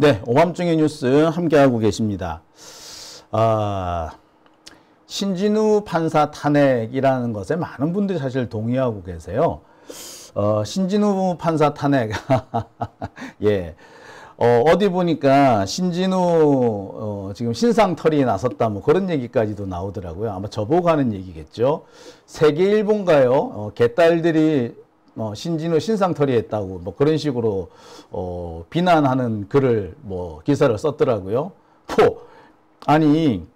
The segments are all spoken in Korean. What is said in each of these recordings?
네, 오밤중의 뉴스 함께하고 계십니다. 신진우 판사 탄핵이라는 것에 많은 분들이 사실 동의하고 계세요. 신진우 판사 탄핵. 예. 어디 보니까 신진우 지금 신상털이에 나섰다 뭐 그런 얘기까지도 나오더라고요. 아마 저보고 하는 얘기겠죠. 세계일보인가요? 개딸들이 신진우 신상털이 했다고 뭐 그런 식으로 비난하는 글을 뭐 기사를 썼더라고요. 아니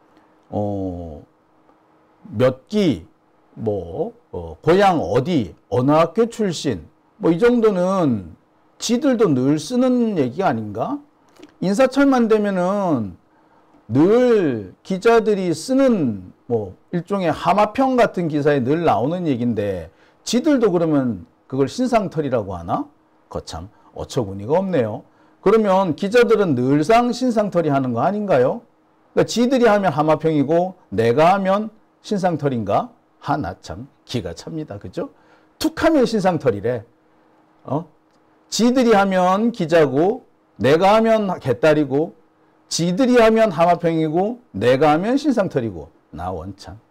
몇 기 뭐 고향 어디 어느 학교 출신 뭐 이 정도는 지들도 늘 쓰는 얘기가 아닌가? 인사철만 되면은 늘 기자들이 쓰는 뭐 일종의 하마평 같은 기사에 늘 나오는 얘기인데 지들도 그러면 그걸 신상털이라고 하나? 거참 어처구니가 없네요. 그러면 기자들은 늘상 신상털이 하는 거 아닌가요? 그러니까 지들이 하면 하마평이고 내가 하면 신상털인가? 하나 참 기가 찹니다. 그죠? 툭 하면 신상털이래. 지들이 하면 기자고 내가 하면 개딸이고 지들이 하면 하마평이고 내가 하면 신상털이고 나 원참.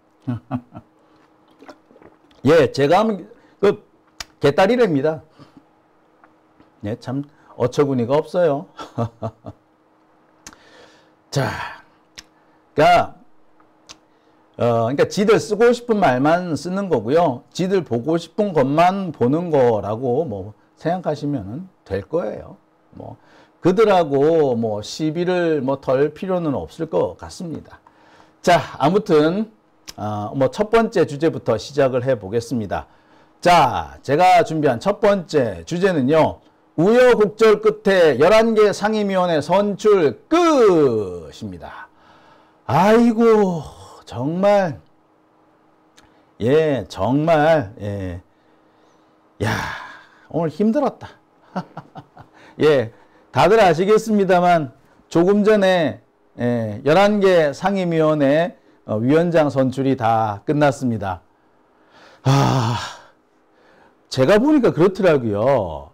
예, 제가 하면 그 개딸이랍니다. 예, 참 어처구니가 없어요. 자, 그러니까 지들 쓰고 싶은 말만 쓰는 거고요. 지들 보고 싶은 것만 보는 거라고 뭐 생각하시면 될 거예요. 뭐 그들하고 뭐 시비를 뭐 덜 필요는 없을 것 같습니다. 자, 아무튼 뭐 첫 번째 주제부터 시작을 해 보겠습니다. 자, 제가 준비한 첫 번째 주제는요. 우여곡절 끝에 11개 상임위원회 선출 끝입니다. 아이고 정말 정말 야 오늘 힘들었다. 예, 다들 아시겠습니다만 조금 전에 11개 상임위원회 위원장 선출이 다 끝났습니다. 제가 보니까 그렇더라고요.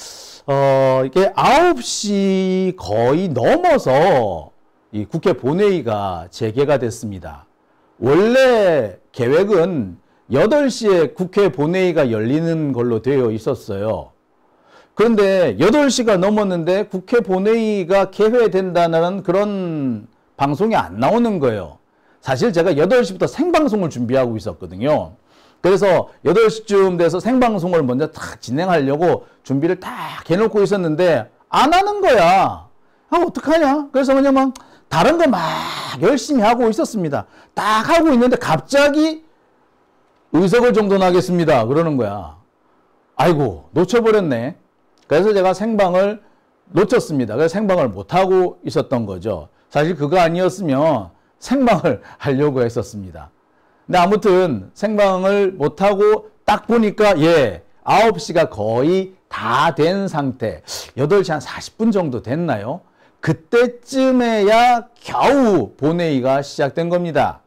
이게 9시 거의 넘어서 이 국회 본회의가 재개가 됐습니다. 원래 계획은 8시에 국회 본회의가 열리는 걸로 되어 있었어요. 그런데 8시가 넘었는데 국회 본회의가 개회된다는 그런 방송이 안 나오는 거예요. 사실 제가 8시부터 생방송을 준비하고 있었거든요. 그래서 8시쯤 돼서 생방송을 먼저 딱 진행하려고 준비를 딱 해놓고 있었는데 안 하는 거야. 어떡하냐? 그래서 그냥 막 다른 거 막 열심히 하고 있었습니다. 딱 하고 있는데 갑자기 의석을 정돈하겠습니다. 그러는 거야. 아이고 놓쳐버렸네. 그래서 제가 생방을 놓쳤습니다. 그래서 생방을 못하고 있었던 거죠. 사실 그거 아니었으면 생방을 하려고 했었습니다. 근데 아무튼 생방을 못하고 딱 보니까 9시가 거의 다 된 상태. 8시 한 40분 정도 됐나요? 그때쯤에야 겨우 본회의가 시작된 겁니다.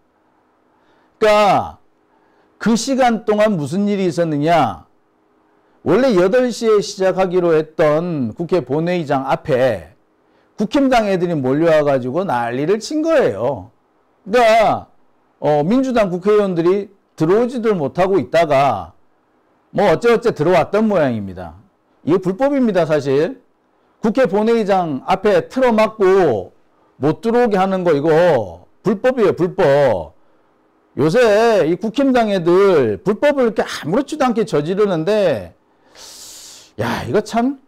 그러니까 그 시간 동안 무슨 일이 있었느냐? 원래 8시에 시작하기로 했던 국회 본회의장 앞에 국힘당 애들이 몰려와가지고 난리를 친 거예요. 그러니까 민주당 국회의원들이 들어오지도 못하고 있다가 뭐 어째어째 들어왔던 모양입니다. 이게 불법입니다, 사실. 국회 본회의장 앞에 틀어막고 못 들어오게 하는 거 이거 불법이에요, 불법. 요새 이 국힘당 애들 불법을 이렇게 아무렇지도 않게 저지르는데 야, 이거 참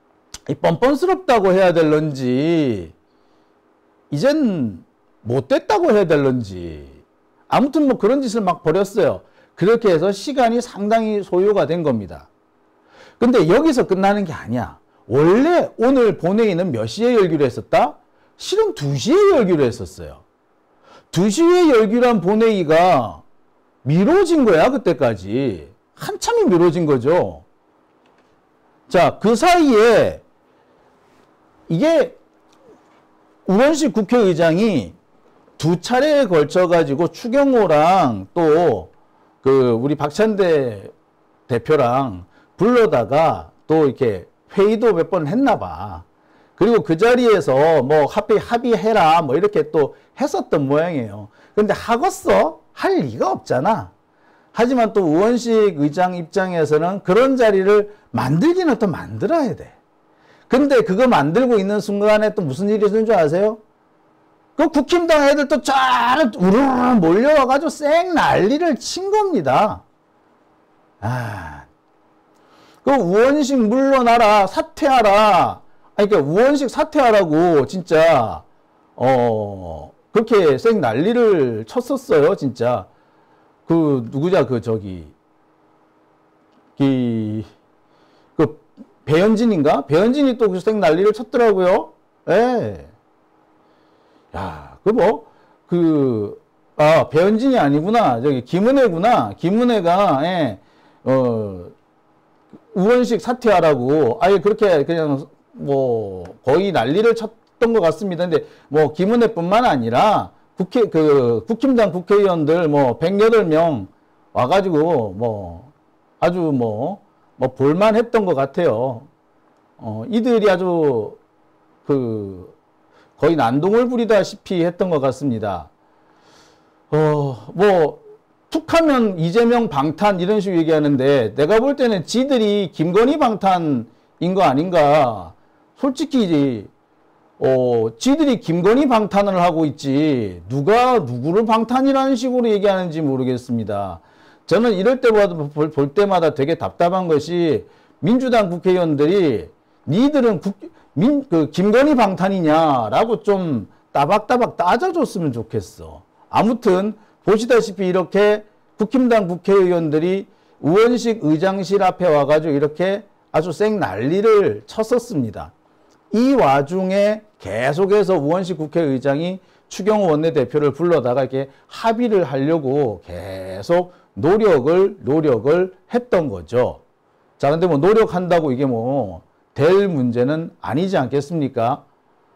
뻔뻔스럽다고 해야 될런지 이젠 못됐다고 해야 될런지 아무튼 뭐 그런 짓을 막 벌였어요. 그렇게 해서 시간이 상당히 소요가 된 겁니다. 근데 여기서 끝나는 게 아니야. 원래 오늘 본회의는 몇 시에 열기로 했었다? 실은 2시에 열기로 했었어요. 2시에 열기로 한 본회의가 미뤄진 거야, 그때까지. 한참이 미뤄진 거죠. 자, 그 사이에 이게 우원식 국회의장이 2차례에 걸쳐가지고 추경호랑 또 우리 박찬대 대표랑 불러다가 또 이렇게 회의도 몇 번 했나 봐. 그리고 그 자리에서 뭐 합의해라 뭐 이렇게 또 했었던 모양이에요. 근데 하겠어? 할 리가 없잖아. 하지만 또 우원식 의장 입장에서는 그런 자리를 만들기는 또 만들어야 돼. 근데 그거 만들고 있는 순간에 또 무슨 일이 있는 줄 아세요? 그 국힘당 애들 또 쫙 우르르 몰려와가지고 쌩 난리를 친 겁니다. 그 우원식 물러나라, 사퇴하라. 아니, 그러니까 우원식 사퇴하라고 진짜 그렇게 쌩 난리를 쳤었어요, 진짜. 그 누구냐, 그 배현진인가? 배현진이 또 쌩 난리를 쳤더라고요. 예. 야, 배현진이 아니구나. 김은혜구나. 김은혜가, 예, 우원식 사퇴하라고, 아예 그렇게 그냥, 거의 난리를 쳤던 것 같습니다. 근데, 김은혜뿐만 아니라, 국힘당 국회의원들, 108명 와가지고, 아주 볼만했던 것 같아요. 이들이 아주, 거의 난동을 부리다시피 했던 것 같습니다. 툭 하면 이재명 방탄 이런 식으로 얘기하는데 내가 볼 때는 지들이 김건희 방탄인 거 아닌가. 솔직히 지들이 김건희 방탄을 하고 있지 누가 누구를 방탄이라는 식으로 얘기하는지 모르겠습니다. 저는 이럴 때마다 볼 때마다 되게 답답한 것이 민주당 국회의원들이 니들은 김건희 방탄이냐라고 좀 따박따박 따져줬으면 좋겠어. 아무튼 보시다시피 이렇게 국힘당 국회의원들이 우원식 의장실 앞에 와가지고 이렇게 아주 쌩 난리를 쳤었습니다. 이 와중에 계속해서 우원식 국회의장이 추경호 원내대표를 불러다가 이렇게 합의를 하려고 계속 노력을 했던 거죠. 자, 근데 노력한다고 이게 될 문제는 아니지 않겠습니까?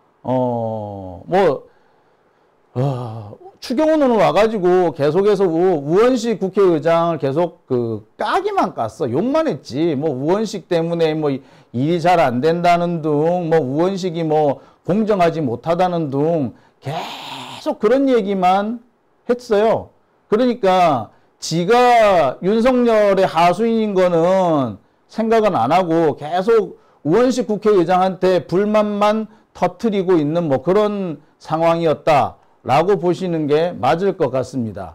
추경호는 와가지고 계속해서 우원식 국회의장을 계속 까기만 깠어. 욕만 했지. 우원식 때문에 일이 잘 안 된다는 둥, 우원식이 공정하지 못하다는 둥, 계속 그런 얘기만 했어요. 그러니까 지가 윤석열의 하수인인 거는 생각은 안 하고 계속 우원식 국회의장한테 불만만 터뜨리고 있는 그런 상황이었다라고 보시는 게 맞을 것 같습니다.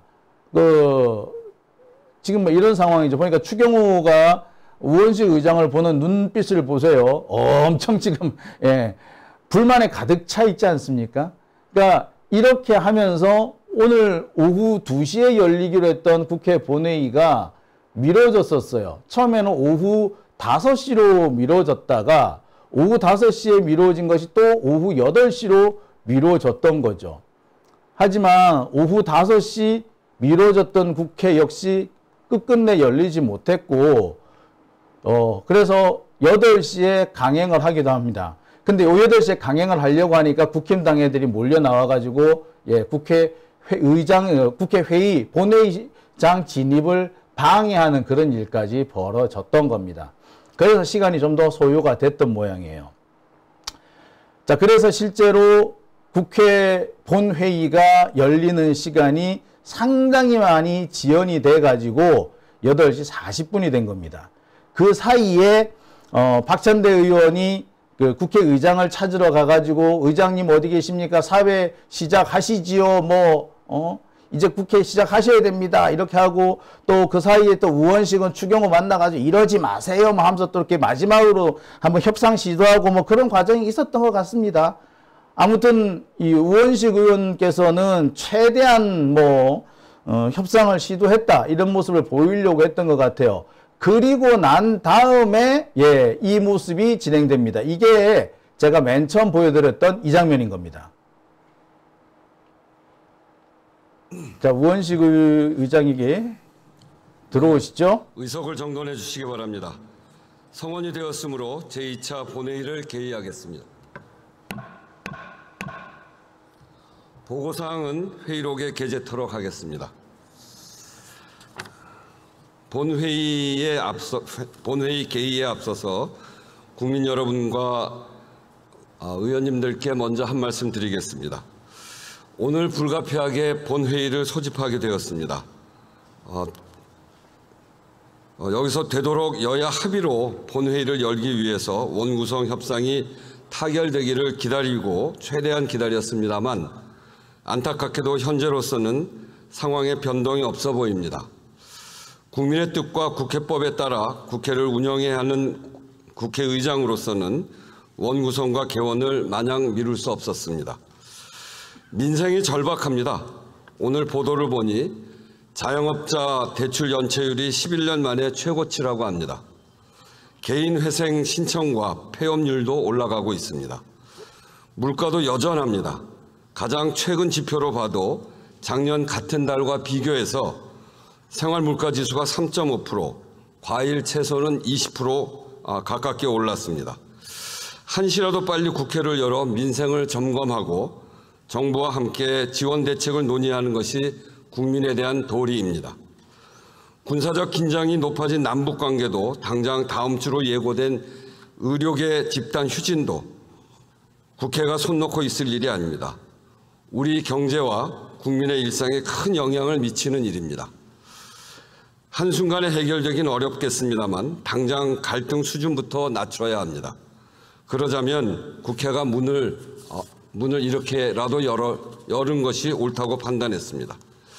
지금 이런 상황이죠. 보니까 추경호가 우원식 의장을 보는 눈빛을 보세요. 엄청 지금, 예, 불만에 가득 차 있지 않습니까? 그러니까 이렇게 하면서 오늘 오후 2시에 열리기로 했던 국회 본회의가 미뤄졌었어요. 처음에는 오후 5시로 미뤄졌다가 오후 5시에 미뤄진 것이 또 오후 8시로 미뤄졌던 거죠. 하지만 오후 5시 미뤄졌던 국회 역시 끝끝내 열리지 못했고 그래서 8시에 강행을 하기도 합니다. 근데 8시에 강행을 하려고 하니까 국힘당 애들이 몰려 나와가지고 국회 회의 본회의장 진입을 방해하는 그런 일까지 벌어졌던 겁니다. 그래서 시간이 좀 더 소요가 됐던 모양이에요. 자, 그래서 실제로 국회 본회의가 열리는 시간이 상당히 많이 지연이 돼가지고 8시 40분이 된 겁니다. 그 사이에 박찬대 의원이 그 국회의장을 찾으러 가가지고 의장님 어디 계십니까? 사회 시작하시지요. 이제 국회 시작하셔야 됩니다. 이렇게 하고 또 그 사이에 또 우원식은 추경호 만나가지고 이러지 마세요. 하면서 또 이렇게 마지막으로 한번 협상 시도하고 그런 과정이 있었던 것 같습니다. 아무튼 이 우원식 의원께서는 최대한 협상을 시도했다 이런 모습을 보이려고 했던 것 같아요. 그리고 난 다음에 이 모습이 진행됩니다. 이게 제가 맨 처음 보여드렸던 이 장면인 겁니다. 자, 우원식 의장에게 들어오시죠. 의석을 정돈해 주시기 바랍니다. 성원이 되었으므로 제2차 본회의를 개의하겠습니다. 보고사항은 회의록에 게재토록 하겠습니다. 본회의 개의에 앞서서 국민 여러분과 의원님들께 먼저 한 말씀 드리겠습니다. 오늘 불가피하게 본회의를 소집하게 되었습니다. 여기서 되도록 여야 합의로 본회의를 열기 위해서 원구성 협상이 타결되기를 기다리고 최대한 기다렸습니다만 안타깝게도 현재로서는 상황에 변동이 없어 보입니다. 국민의 뜻과 국회법에 따라 국회를 운영해야 하는 국회의장으로서는 원구성과 개원을 마냥 미룰 수 없었습니다. 민생이 절박합니다. 오늘 보도를 보니 자영업자 대출 연체율이 11년 만에 최고치라고 합니다. 개인 회생 신청과 폐업률도 올라가고 있습니다. 물가도 여전합니다. 가장 최근 지표로 봐도 작년 같은 달과 비교해서 생활물가지수가 3.5%, 과일, 채소는 20% 가깝게 올랐습니다. 한시라도 빨리 국회를 열어 민생을 점검하고 정부와 함께 지원 대책을 논의하는 것이 국민에 대한 도리입니다. 군사적 긴장이 높아진 남북관계도 당장 다음 주로 예고된 의료계 집단 휴진도 국회가 손 놓고 있을 일이 아닙니다. 우리 경제와 국민의 일상에 큰 영향을 미치는 일입니다. 한순간에 해결되긴 어렵겠습니다만 당장 갈등 수준부터 낮춰야 합니다. 그러자면 국회가 문을 이렇게라도 열은 것이 옳다고 판단했습니다.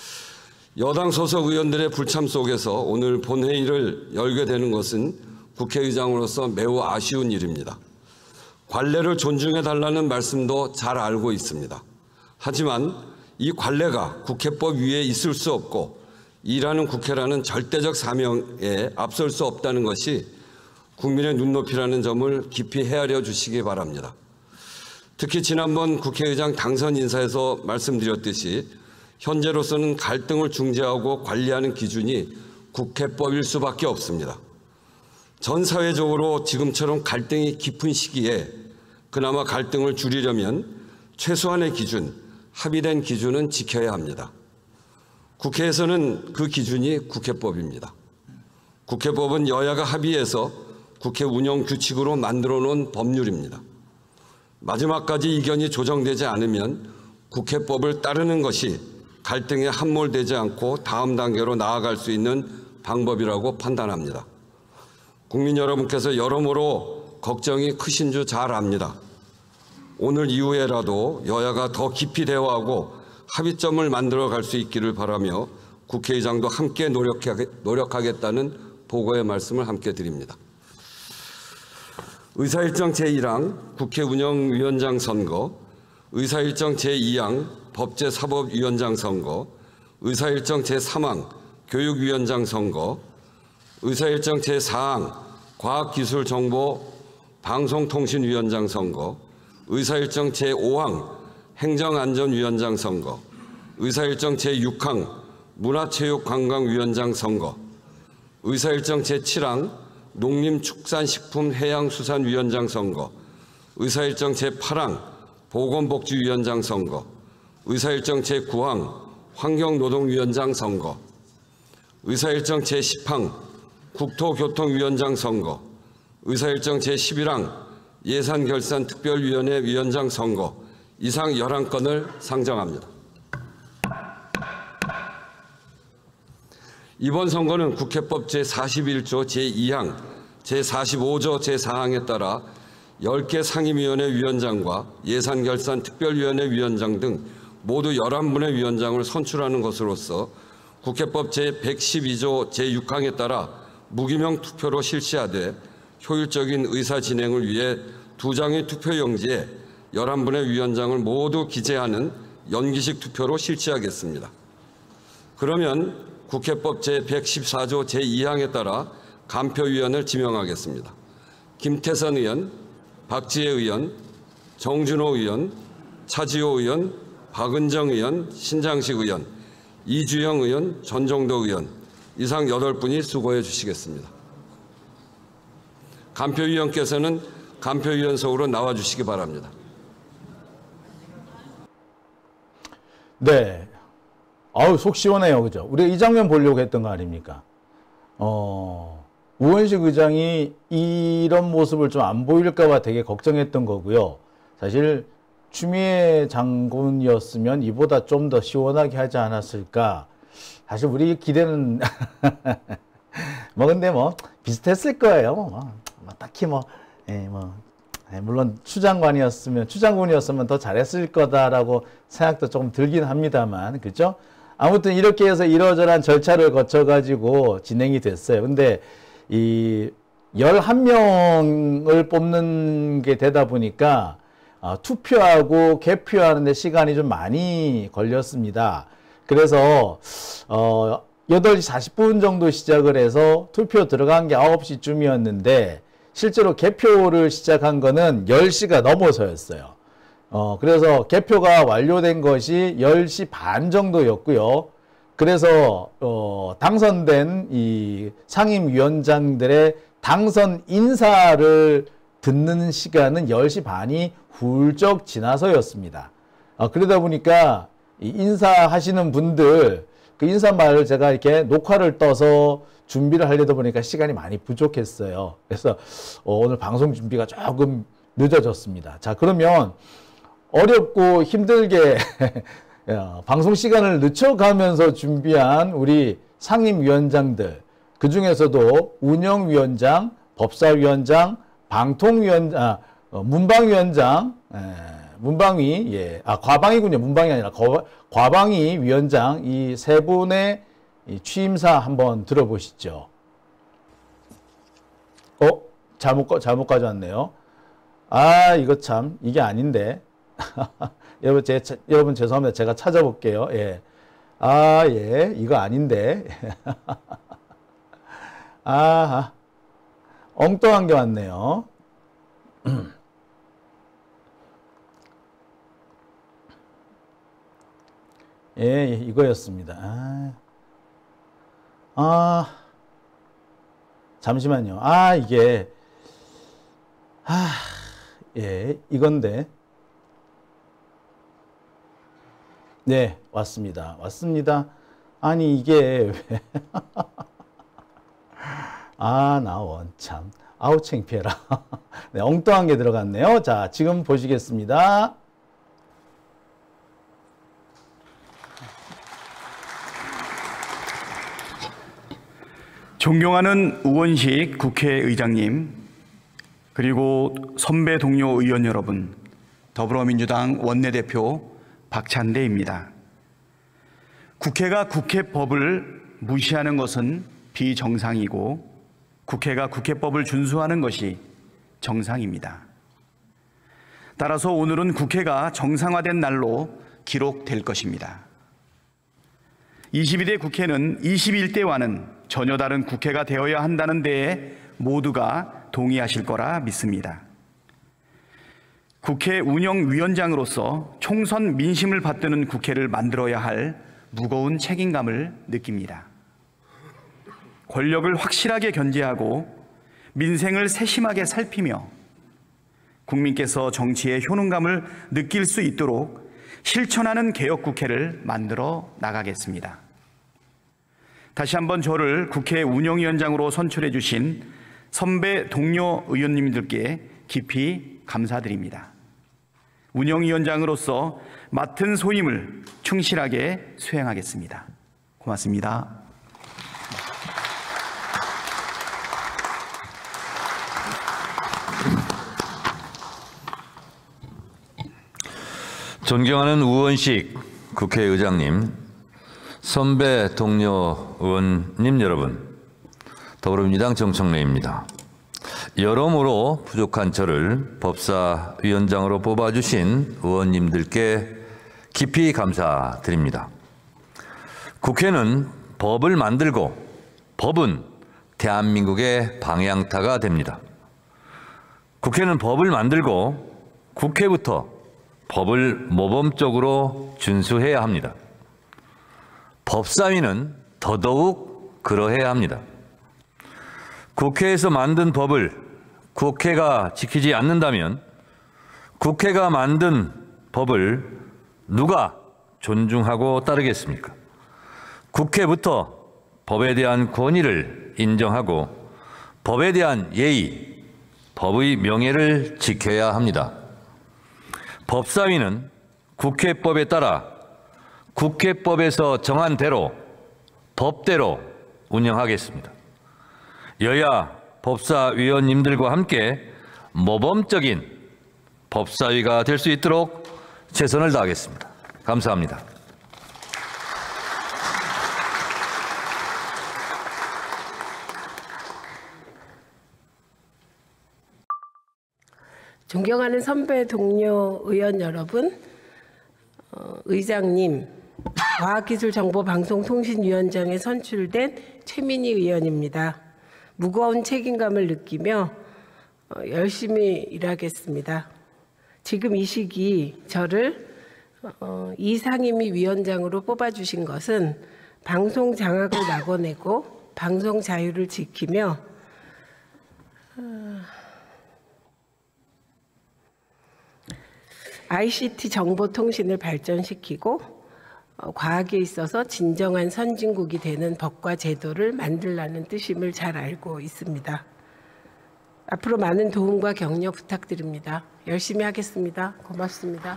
여당 소속 의원들의 불참 속에서 오늘 본회의를 열게 되는 것은 국회의장으로서 매우 아쉬운 일입니다. 관례를 존중해달라는 말씀도 잘 알고 있습니다. 하지만 이 관례가 국회법 위에 있을 수 없고 일하는 국회라는 절대적 사명에 앞설 수 없다는 것이 국민의 눈높이라는 점을 깊이 헤아려 주시기 바랍니다. 특히 지난번 국회의장 당선 인사에서 말씀드렸듯이 현재로서는 갈등을 중재하고 관리하는 기준이 국회법일 수밖에 없습니다. 전 사회적으로 지금처럼 갈등이 깊은 시기에 그나마 갈등을 줄이려면 최소한의 기준, 합의된 기준은 지켜야 합니다. 국회에서는 그 기준이 국회법입니다. 국회법은 여야가 합의해서 국회 운영 규칙으로 만들어 놓은 법률입니다. 마지막까지 이견이 조정되지 않으면 국회법을 따르는 것이 갈등에 함몰되지 않고 다음 단계로 나아갈 수 있는 방법이라고 판단합니다. 국민 여러분께서 여러모로 걱정이 크신 줄 잘 압니다. 오늘 이후에라도 여야가 더 깊이 대화하고 합의점을 만들어 갈 수 있기를 바라며 국회의장도 함께 노력하겠다는 보고의 말씀을 함께 드립니다. 의사일정 제1항 국회운영위원장 선거, 의사일정 제2항 법제사법위원장 선거, 의사일정 제3항 교육위원장 선거, 의사일정 제4항 과학기술정보방송통신위원장 선거, 의사일정 제5항 행정안전위원장 선거, 의사일정 제6항 문화체육관광위원장 선거, 의사일정 제7항 농림축산식품해양수산위원장 선거, 의사일정 제8항 보건복지위원장 선거, 의사일정 제9항 환경노동위원장 선거, 의사일정 제10항 국토교통위원장 선거, 의사일정 제11항 예산결산특별위원회 위원장 선거 이상 11건을 상정합니다. 이번 선거는 국회법 제41조 제2항, 제45조 제4항에 따라 10개 상임위원회 위원장과 예산결산특별위원회 위원장 등 모두 11분의 위원장을 선출하는 것으로서 국회법 제112조 제6항에 따라 무기명 투표로 실시하되 효율적인 의사 진행을 위해 2장의 투표용지에 11분의 위원장을 모두 기재하는 연기식 투표로 실시하겠습니다. 그러면 국회법 제114조 제2항에 따라 간표위원을 지명하겠습니다. 김태선 의원, 박지혜 의원, 정준호 의원, 차지호 의원, 박은정 의원, 신장식 의원, 이주영 의원, 전정도 의원 이상 8분이 수고해 주시겠습니다. 간표위원께서는 간표위원석으로 나와 주시기 바랍니다. 네. 아우, 속 시원해요. 그죠? 우리가 이 장면 보려고 했던 거 아닙니까? 우원식 의장이 이런 모습을 좀 안 보일까봐 되게 걱정했던 거고요. 사실 추미애 장군이었으면 이보다 좀 더 시원하게 하지 않았을까. 사실 우리 기대는 뭐 근데 뭐 비슷했을 거예요. 뭐 딱히 물론 추장군이었으면 더 잘했을 거다라고 생각도 조금 들긴 합니다만, 그죠? 아무튼 이렇게 해서 이러저러한 절차를 거쳐가지고 진행이 됐어요. 근데 이 11명을 뽑는 게 되다 보니까 투표하고 개표하는데 시간이 좀 많이 걸렸습니다. 그래서 8시 40분 정도 시작을 해서 투표 들어간 게 9시쯤이었는데 실제로 개표를 시작한 거는 10시가 넘어서였어요. 그래서 개표가 완료된 것이 10시 반 정도였고요. 그래서 당선된 이 상임위원장들의 당선 인사를 듣는 시간은 10시 반이 훌쩍 지나서였습니다. 그러다 보니까 이 인사하시는 분들 그 인사말을 제가 이렇게 녹화를 떠서 준비를 하려다 보니까 시간이 많이 부족했어요. 그래서 오늘 방송 준비가 조금 늦어졌습니다. 자, 그러면 어렵고 힘들게 방송 시간을 늦춰가면서 준비한 우리 상임위원장들, 그 중에서도 운영위원장, 법사위원장, 방통위원장, 문방위원장, 문방위, 과방위군요. 문방위 아니라 과방위 위원장, 이 세 분의 취임사 한번 들어보시죠. 잘못 가져왔네요. 이거 참, 이게 아닌데. 여러분 죄송합니다. 제가 찾아볼게요. 예. 이거 아닌데. 엉뚱한 게 왔네요. 예, 이거였습니다. 잠시만요. 이게, 예, 이건데. 네, 왔습니다. 아니, 이게 왜. 나 원참. 창피해라. 네, 엉뚱한 게 들어갔네요. 자, 지금 보시겠습니다. 존경하는 우원식 국회의장님, 그리고 선배 동료 의원 여러분, 더불어민주당 원내대표 박찬대입니다. 국회가 국회법을 무시하는 것은 비정상이고 국회가 국회법을 준수하는 것이 정상입니다. 따라서 오늘은 국회가 정상화된 날로 기록될 것입니다. 22대 국회는 21대와는 전혀 다른 국회가 되어야 한다는 데에 모두가 동의하실 거라 믿습니다. 국회 운영위원장으로서 총선 민심을 받드는 국회를 만들어야 할 무거운 책임감을 느낍니다. 권력을 확실하게 견제하고 민생을 세심하게 살피며 국민께서 정치의 효능감을 느낄 수 있도록 실천하는 개혁국회를 만들어 나가겠습니다. 다시 한번 저를 국회 운영위원장으로 선출해 주신 선배 동료 의원님들께 깊이 감사드립니다. 운영위원장으로서 맡은 소임을 충실하게 수행하겠습니다. 고맙습니다. 존경하는 우원식 국회의장님, 선배 동료 의원님 여러분, 더불어민주당 정청래입니다. 여러모로 부족한 저를 법사위원장으로 뽑아주신 의원님들께 깊이 감사드립니다. 국회는 법을 만들고 법은 대한민국의 방향타가 됩니다. 국회는 법을 만들고 국회부터 법을 모범적으로 준수해야 합니다. 법사위는 더더욱 그러해야 합니다. 국회에서 만든 법을 국회가 지키지 않는다면 국회가 만든 법을 누가 존중하고 따르겠습니까? 국회부터 법에 대한 권위를 인정하고 법에 대한 예의, 법의 명예를 지켜야 합니다. 법사위는 국회법에 따라 국회법에서 정한 대로 법대로 운영하겠습니다. 여야 법사위원님들과 함께 모범적인 법사위가 될 수 있도록 최선을 다하겠습니다. 감사합니다. 존경하는 선배 동료 의원 여러분, 의장님, 과학기술정보방송통신위원장에 선출된 최민희 의원입니다. 무거운 책임감을 느끼며 열심히 일하겠습니다. 지금 이 시기 저를 이상임위 위원장으로 뽑아주신 것은 방송 장악을 막아내고 방송 자유를 지키며 ICT 정보통신을 발전시키고 과학에 있어서 진정한 선진국이 되는 법과 제도를 만들라는 뜻임을 잘 알고 있습니다. 앞으로 많은 도움과 격려 부탁드립니다. 열심히 하겠습니다. 고맙습니다.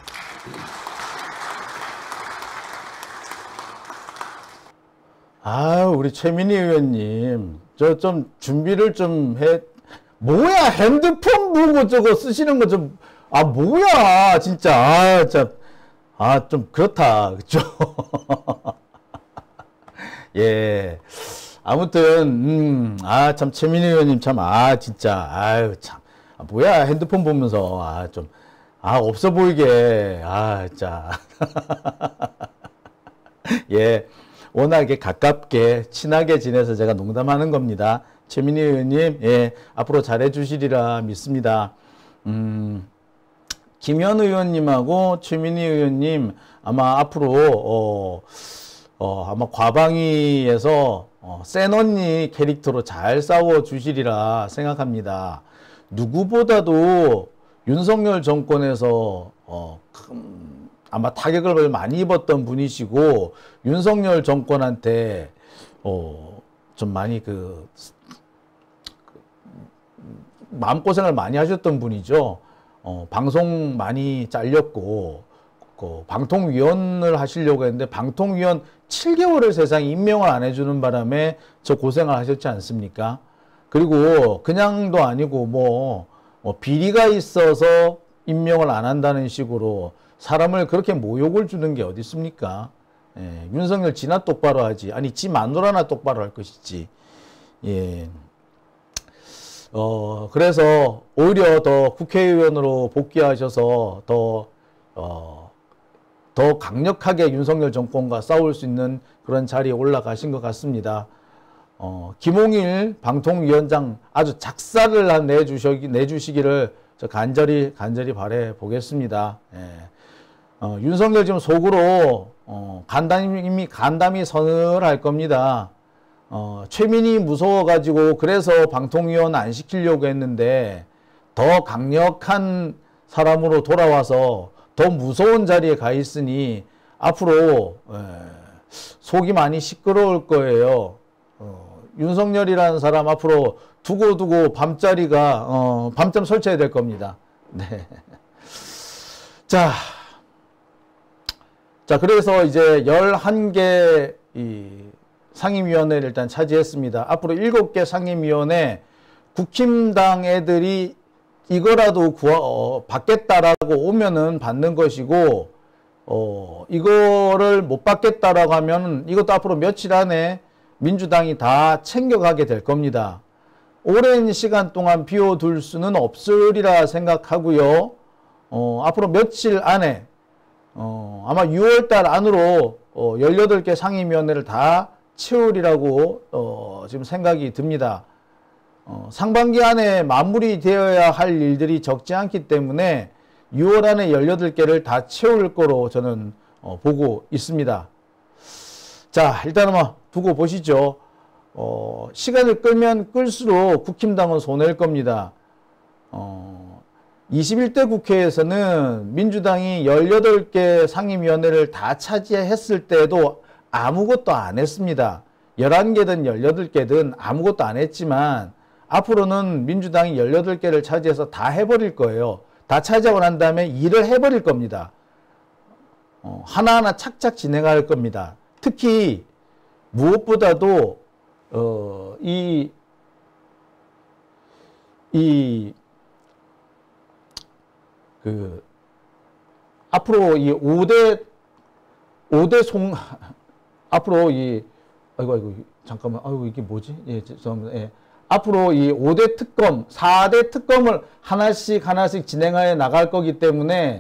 우리 최민희 의원님, 저 좀 준비를 좀 해. 뭐야, 핸드폰 보고 저거 쓰시는 거 좀, 뭐야, 진짜. 좀 그렇다. 그쵸? 예. 아무튼, 참, 최민희 의원님 참, 진짜, 참. 뭐야, 핸드폰 보면서, 좀, 없어 보이게, 진짜. 예. 워낙에 가깝게, 친하게 지내서 제가 농담하는 겁니다. 최민희 의원님, 예. 앞으로 잘해주시리라 믿습니다. 김현 의원님하고 최민희 의원님 아마 앞으로 아마 과방위에서 센 언니 캐릭터로 잘 싸워 주시리라 생각합니다. 누구보다도 윤석열 정권에서 아마 타격을 많이 입었던 분이시고 윤석열 정권한테 좀 많이 마음고생을 많이 하셨던 분이죠. 방송 많이 잘렸고, 방통위원을 하시려고 했는데, 방통위원 7개월을 세상에 임명을 안 해주는 바람에 저 고생을 하셨지 않습니까? 그리고 그냥도 아니고, 비리가 있어서 임명을 안 한다는 식으로 사람을 그렇게 모욕을 주는 게 어디 있습니까? 예, 윤석열 지나 똑바로 하지. 아니, 지 마누라나 똑바로 할 것이지. 예. 그래서 오히려 더 국회의원으로 복귀하셔서 더 강력하게 윤석열 정권과 싸울 수 있는 그런 자리에 올라가신 것 같습니다. 김홍일 방통위원장 아주 작사를 내주시기를 저 간절히 바래 보겠습니다. 예. 윤석열 지금 속으로 간담이 서늘할 겁니다. 최민희 무서워가지고 그래서 방통위원 안 시키려고 했는데 더 강력한 사람으로 돌아와서 더 무서운 자리에 가 있으니 앞으로 속이 많이 시끄러울 거예요. 윤석열이라는 사람 앞으로 두고 밤자리가 밤잠 설쳐야 될 겁니다. 네. 자, 그래서 이제 11개 상임위원회를 일단 차지했습니다. 앞으로 7개 상임위원회 국힘당 애들이 이거라도 받겠다라고 오면은 받는 것이고, 이거를 못 받겠다라고 하면 이것도 앞으로 며칠 안에 민주당이 다 챙겨가게 될 겁니다. 오랜 시간 동안 비워둘 수는 없으리라 생각하고요. 앞으로 며칠 안에, 아마 6월달 안으로 18개 상임위원회를 다 채우리라고 지금 생각이 듭니다. 상반기 안에 마무리되어야 할 일들이 적지 않기 때문에 6월 안에 18개를 다 채울 거로 저는 보고 있습니다. 자, 일단은 두고 보시죠. 시간을 끌면 끌수록 국힘당은 손해일 겁니다. 21대 국회에서는 민주당이 18개 상임위원회를 다 차지했을 때도 아무것도 안 했습니다. 11개든 18개든 아무것도 안 했지만 앞으로는 민주당이 18개를 차지해서 다 해버릴 거예요. 다 차지하고 난 다음에 일을 해버릴 겁니다. 하나하나 착착 진행할 겁니다. 특히 무엇보다도 앞으로 이 5대 앞으로 아이고 잠깐만 이게 뭐지? 예, 죄송합니다. 예. 앞으로 이 5대 특검, 4대 특검을 하나씩 진행해 나갈 거기 때문에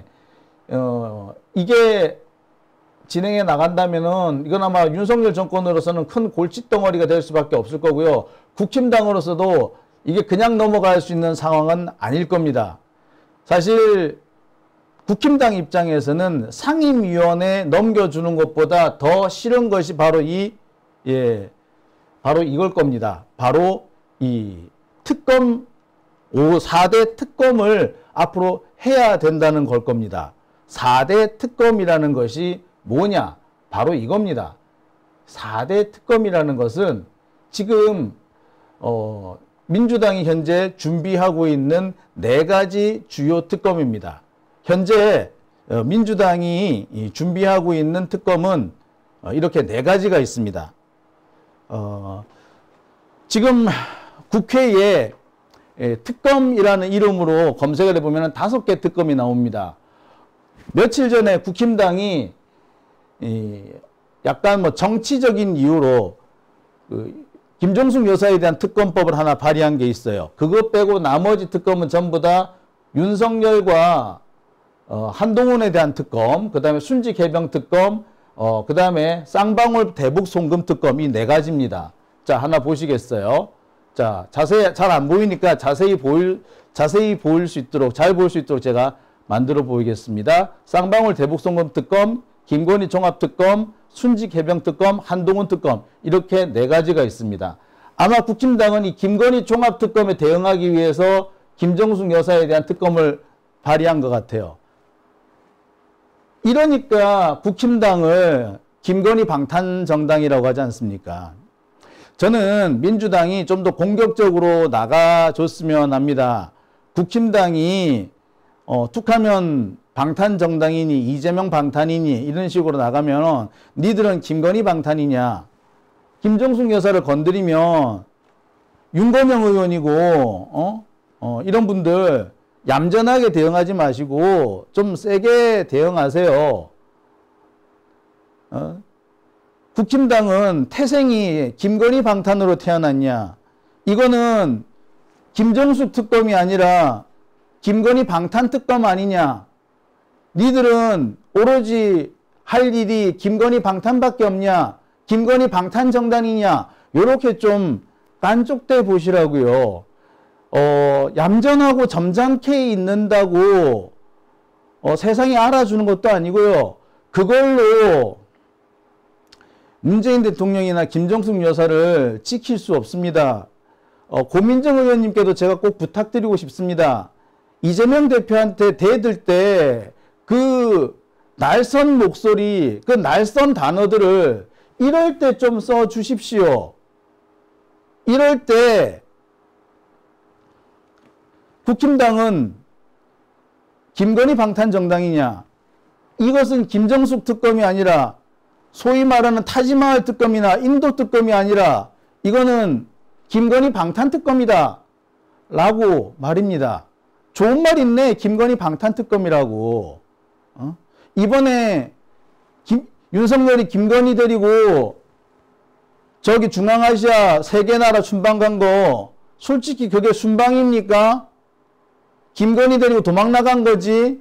이게 진행해 나간다면은 이건 아마 윤석열 정권으로서는 큰 골칫덩어리가 될 수밖에 없을 거고요. 국힘당으로서도 이게 그냥 넘어갈 수 있는 상황은 아닐 겁니다. 사실 국힘당 입장에서는 상임위원회 넘겨주는 것보다 더 싫은 것이 바로 바로 이걸 겁니다. 바로 이 특검, 4대 특검을 앞으로 해야 된다는 걸 겁니다. 4대 특검이라는 것이 뭐냐? 바로 이겁니다. 4대 특검이라는 것은 지금 민주당이 현재 준비하고 있는 4가지 주요 특검입니다. 현재 민주당이 준비하고 있는 특검은 이렇게 4가지가 있습니다. 지금 국회에 특검이라는 이름으로 검색을 해보면 5개 특검이 나옵니다. 며칠 전에 국힘당이 약간 정치적인 이유로 김정숙 여사에 대한 특검법을 하나 발의한 게 있어요. 그것 빼고 나머지 특검은 전부 다 윤석열과 한동훈에 대한 특검, 그 다음에 순직 해병 특검, 그 다음에 쌍방울 대북 송금 특검, 이 4가지입니다. 자, 하나 보시겠어요? 자, 잘 안 보이니까 자세히 보일 수 있도록, 잘 보일 수 있도록 제가 만들어 보이겠습니다. 쌍방울 대북 송금 특검, 김건희 종합특검, 순직 해병 특검, 한동훈 특검, 이렇게 4가지가 있습니다. 아마 국힘당은 이 김건희 종합특검에 대응하기 위해서 김정숙 여사에 대한 특검을 발의한 것 같아요. 이러니까 국힘당을 김건희 방탄정당이라고 하지 않습니까? 저는 민주당이 좀 더 공격적으로 나가줬으면 합니다. 국힘당이 툭하면 방탄정당이니 이재명 방탄이니 이런 식으로 나가면 니들은 김건희 방탄이냐, 김정숙 여사를 건드리면 윤건영 의원이고 이런 분들 얌전하게 대응하지 마시고 좀 세게 대응하세요. 국힘당은 태생이 김건희 방탄으로 태어났냐? 이거는 김정숙 특검이 아니라 김건희 방탄 특검 아니냐? 니들은 오로지 할 일이 김건희 방탄밖에 없냐? 김건희 방탄 정당이냐? 요렇게 좀 깐족대 보시라고요. 얌전하고 점잖게 있는다고 세상이 알아주는 것도 아니고요. 그걸로 문재인 대통령이나 김정숙 여사를 지킬 수 없습니다. 고민정 의원님께도 제가 꼭 부탁드리고 싶습니다. 이재명 대표한테 대들 때 그 날선 목소리, 그 날선 단어들을 이럴 때 좀 써 주십시오. 이럴 때 국힘당은 김건희 방탄정당이냐? 이것은 김정숙 특검이 아니라 소위 말하는 타지마을 특검이나 인도 특검이 아니라 이거는 김건희 방탄 특검이다 라고 말입니다. 좋은 말 있네. 김건희 방탄 특검이라고. 이번에 윤석열이 김건희 데리고 저기 중앙아시아 3개 나라 순방 간 거 솔직히 그게 순방입니까? 김건희 데리고 도망 나간 거지.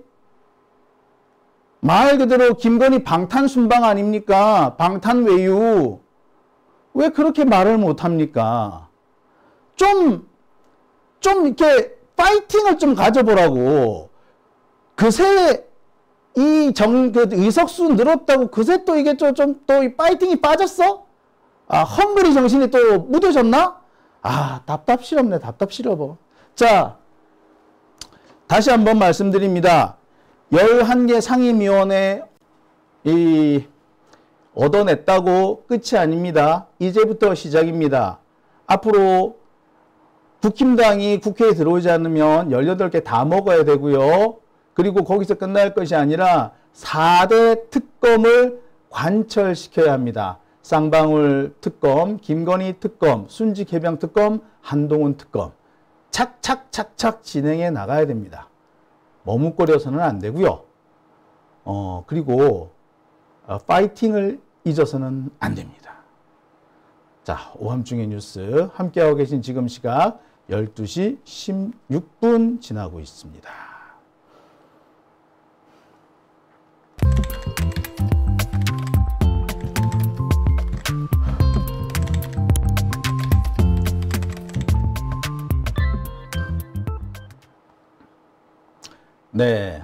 말 그대로 김건희 방탄 순방 아닙니까? 방탄 외유. 왜 그렇게 말을 못합니까? 좀 이렇게 파이팅을 좀 가져보라고. 그새 의석수 늘었다고 그새 또 이게 또 파이팅이 빠졌어? 헝그리 정신이 또 묻어졌나? 답답시럽네. 답답시러워. 자, 다시 한번 말씀드립니다. 11개 상임위원회 얻어냈다고 끝이 아닙니다. 이제부터 시작입니다. 앞으로 국힘당이 국회에 들어오지 않으면 18개 다 먹어야 되고요. 그리고 거기서 끝날 것이 아니라 4대 특검을 관철시켜야 합니다. 쌍방울 특검, 김건희 특검, 순직 해병 특검, 한동훈 특검. 착착착착 진행해 나가야 됩니다. 머뭇거려서는 안 되고요. 그리고 파이팅을 잊어서는 안 됩니다. 자, 오함중의 뉴스 함께하고 계신 지금 시각 12시 16분 지나고 있습니다. 네,